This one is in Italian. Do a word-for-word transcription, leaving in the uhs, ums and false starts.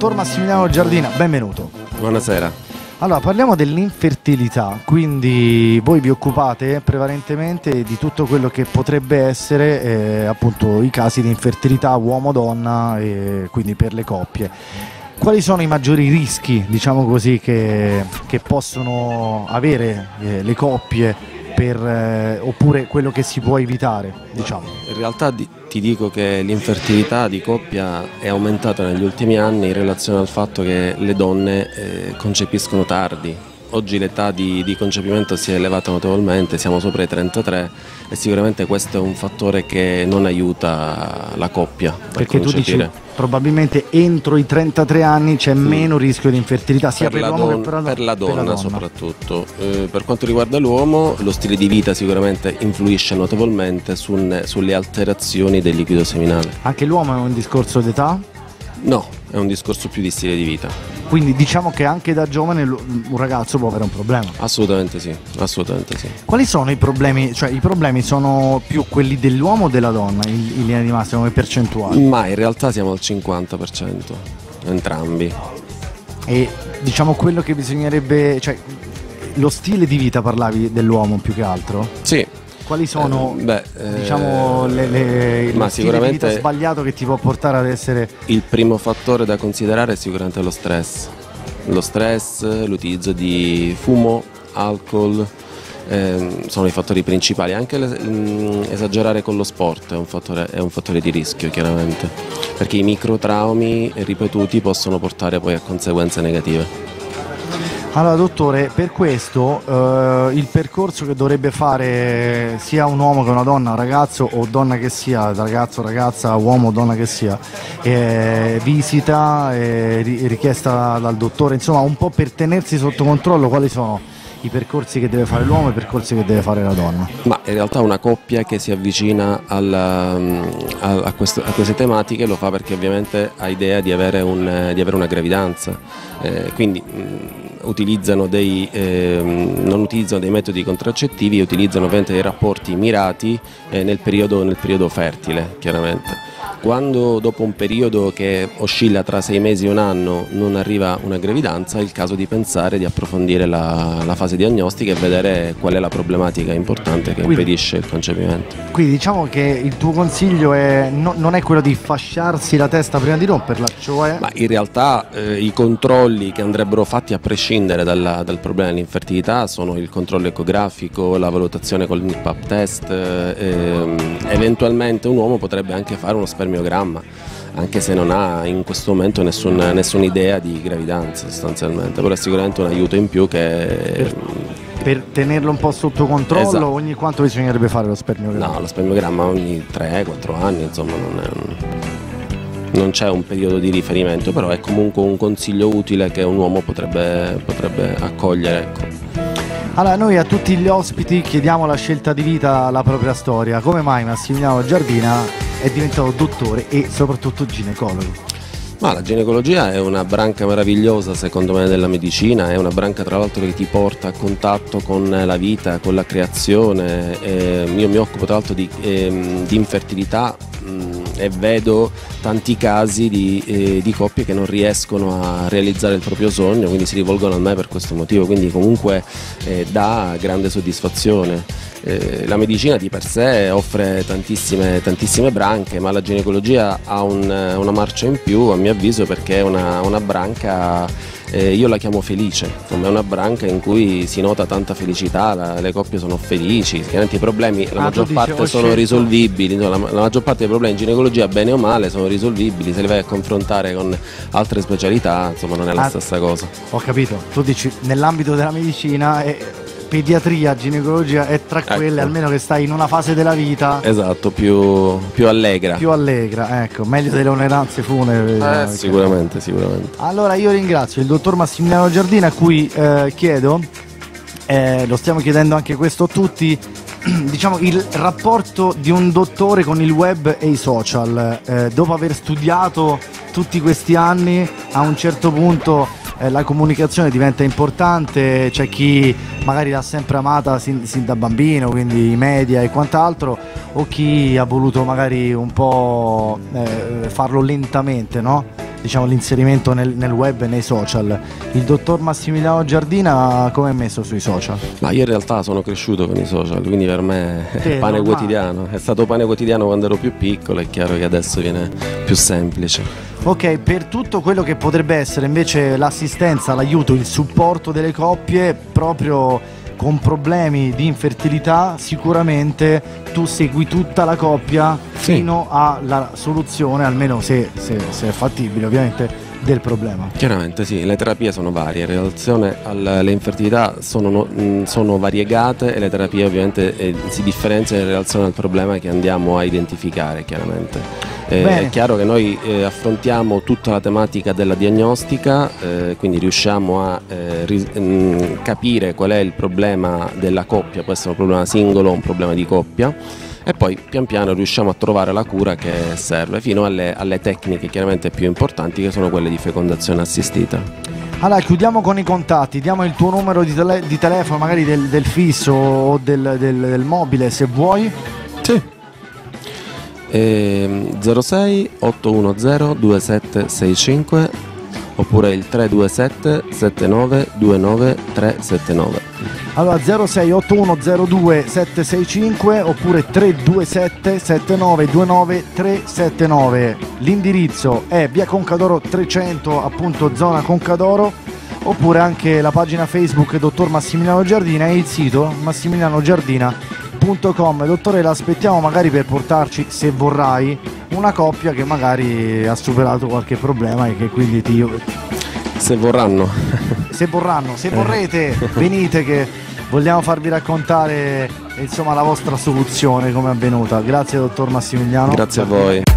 dottor Massimiliano Giardina, benvenuto. Buonasera. Allora, parliamo dell'infertilità, quindi voi vi occupate prevalentemente di tutto quello che potrebbe essere eh, appunto i casi di infertilità uomo-donna, e quindi per le coppie. Quali sono i maggiori rischi, diciamo così, che, che possono avere eh, le coppie per, eh, oppure quello che si può evitare, diciamo? In realtà di, ti dico che l'infertilità di coppia è aumentata negli ultimi anni in relazione al fatto che le donne eh, concepiscono tardi. Oggi l'età di, di concepimento si è elevata notevolmente, siamo sopra i trentatré e sicuramente questo è un fattore che non aiuta la coppia a Perché concepire. Tu dici probabilmente entro i trentatré anni c'è mm. meno rischio di infertilità sia per, per l'uomo don- che per la, per la donna, per la donna. soprattutto. Eh, per quanto riguarda l'uomo, lo stile di vita sicuramente influisce notevolmente su, sulle alterazioni del liquido seminale. Anche l'uomo è un discorso d'età? No, è un discorso più di stile di vita. Quindi diciamo che anche da giovane un ragazzo può avere un problema. Assolutamente sì, assolutamente sì. Quali sono i problemi? Cioè i problemi sono più quelli dell'uomo o della donna in, in linea di massima come percentuale? Ma in realtà siamo al cinquanta per cento, entrambi. E diciamo quello che bisognerebbe, cioè lo stile di vita parlavi dell'uomo più che altro? Sì. Quali sono, eh, beh, diciamo, le, le, ma lo stile di vita sbagliato che ti può portare ad essere... Il primo fattore da considerare è sicuramente lo stress. Lo stress, l'utilizzo di fumo, alcol, ehm, sono i fattori principali. Anche le, mh, esagerare con lo sport è un, fattore, è un fattore di rischio, chiaramente, perché i microtraumi ripetuti possono portare poi a conseguenze negative. Allora dottore, per questo eh, il percorso che dovrebbe fare sia un uomo che una donna, un ragazzo o donna che sia, ragazzo, ragazza, uomo o donna che sia, eh, visita, eh, richiesta dal dottore, insomma un po' per tenersi sotto controllo, quali sono i percorsi che deve fare l'uomo e i percorsi che deve fare la donna? Ma in realtà una coppia che si avvicina alla, a, a, questo, a queste tematiche lo fa perché ovviamente ha idea di avere, un, di avere una gravidanza, eh, quindi mh, utilizzano dei, eh, non utilizzano dei metodi contraccettivi, utilizzano ovviamente dei rapporti mirati eh, nel periodo, nel periodo fertile, chiaramente. Quando dopo un periodo che oscilla tra sei mesi e un anno non arriva una gravidanza, è il caso di pensare di approfondire la, la fase diagnostica e vedere qual è la problematica importante che quindi, impedisce il concepimento. Quindi diciamo che il tuo consiglio è, no, non è quello di fasciarsi la testa prima di romperla, cioè... Ma in realtà eh, i controlli che andrebbero fatti a prescindere dalla, dal problema dell'infertilità sono il controllo ecografico, la valutazione con il pap test, eh, eventualmente un uomo potrebbe anche fare uno spermiogramma, anche se non ha in questo momento nessun, nessuna idea di gravidanza sostanzialmente, però è sicuramente un aiuto in più che... Per, per tenerlo un po' sotto controllo, esatto. Ogni quanto bisognerebbe fare lo spermiogramma? No, lo spermiogramma ogni tre quattro anni, insomma non, è un, non c'è un periodo di riferimento, però è comunque un consiglio utile che un uomo potrebbe, potrebbe accogliere, ecco. Allora, noi a tutti gli ospiti chiediamo la scelta di vita, la propria storia. Come mai Massimiliano Giardina è diventato dottore e soprattutto ginecologo? Ma la ginecologia è una branca meravigliosa secondo me della medicina, è una branca tra l'altro che ti porta a contatto con la vita, con la creazione. Eh, io mi occupo tra l'altro di, eh, di infertilità mh, e vedo tanti casi di, eh, di coppie che non riescono a realizzare il proprio sogno, quindi si rivolgono a me per questo motivo, quindi comunque eh, dà grande soddisfazione. Eh, la medicina di per sé offre tantissime, tantissime branche, ma la ginecologia ha un, una marcia in più a mio avviso perché è una, una branca, eh, io la chiamo felice, insomma è una branca in cui si nota tanta felicità, la, le coppie sono felici, chiaramente i problemi la ah, maggior parte dici, sono scelto. risolvibili, insomma, la, la maggior parte dei problemi in ginecologia bene o male sono risolvibili, se li vai a confrontare con altre specialità insomma non è la ah, stessa cosa. Ho capito, tu dici nell'ambito della medicina è... pediatria, ginecologia è tra quelle, ecco. Almeno che stai in una fase della vita esatto, più, più allegra più allegra, ecco, meglio delle onoranze funebri, eh, sicuramente, sicuramente. Allora io ringrazio il dottor Massimiliano Giardina a cui eh, chiedo, eh, lo stiamo chiedendo anche questo a tutti, diciamo il rapporto di un dottore con il web e i social, eh, dopo aver studiato tutti questi anni a un certo punto eh, la comunicazione diventa importante, c'è chi magari l'ha sempre amata sin, sin da bambino, quindi i media e quant'altro, o chi ha voluto magari un po' eh, farlo lentamente, no? Diciamo l'inserimento nel, nel web e nei social. Il dottor Massimiliano Giardina come è messo sui social? Ma io in realtà sono cresciuto con i social, quindi per me è Sì, pane normale. quotidiano, è stato pane quotidiano quando ero più piccolo, è chiaro che adesso viene più semplice. Ok, per tutto quello che potrebbe essere invece l'assistenza, l'aiuto, il supporto delle coppie proprio con problemi di infertilità, sicuramente tu segui tutta la coppia Sì. fino alla soluzione, almeno se, se, se è fattibile ovviamente, del problema. Chiaramente sì, le terapie sono varie, in relazione alle infertilità sono, no- mh, sono variegate e le terapie ovviamente eh, si differenziano in relazione al problema che andiamo a identificare chiaramente. Eh, è chiaro che noi eh, affrontiamo tutta la tematica della diagnostica, eh, quindi riusciamo a eh, ris- mh, capire qual è il problema della coppia, può essere un problema singolo o un problema di coppia, e poi pian piano riusciamo a trovare la cura che serve, fino alle, alle tecniche chiaramente più importanti, che sono quelle di fecondazione assistita. Allora chiudiamo con i contatti, diamo il tuo numero di, tele- di telefono, magari del, del fisso o del, del, del mobile se vuoi. Sì. Ehm, zero sei otto uno zero due sette sei cinque oppure il tre due sette sette nove due nove tre sette nove. Allora zero sei otto uno zero due sette sei cinque oppure tre due sette sette nove due nove tre sette nove. L'indirizzo è via Concadoro trecento, appunto zona Concadoro, oppure anche la pagina Facebook dottor Massimiliano Giardina e il sito massimiliano giardina punto com. Dottore, l'aspettiamo magari per portarci, se vorrai, una coppia che magari ha superato qualche problema e che quindi ti... Se vorranno. Se vorranno, se vorrete, venite che vogliamo farvi raccontare insomma la vostra soluzione come è avvenuta. Grazie dottor Massimiliano. Grazie a voi.